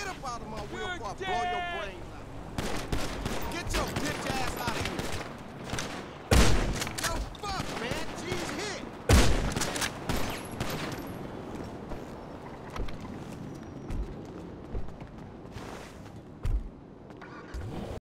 Get up out of my wheel You're before I blow your dead. brains